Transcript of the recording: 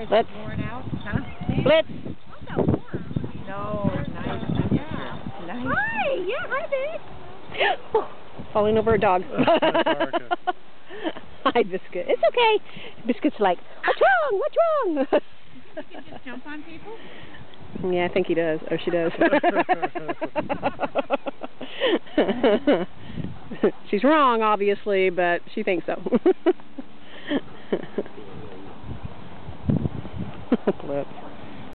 Blitz. Huh? Blitz. No, nice. Yeah. Nice. Hi. Yeah, hi, babe. Falling over a dog. Hi, Biscuit. It's okay. Biscuit's like, what's wrong? What's wrong? You can just jump on people? Yeah, I think he does. Or she does. She's wrong, obviously, but she thinks so. Blitz.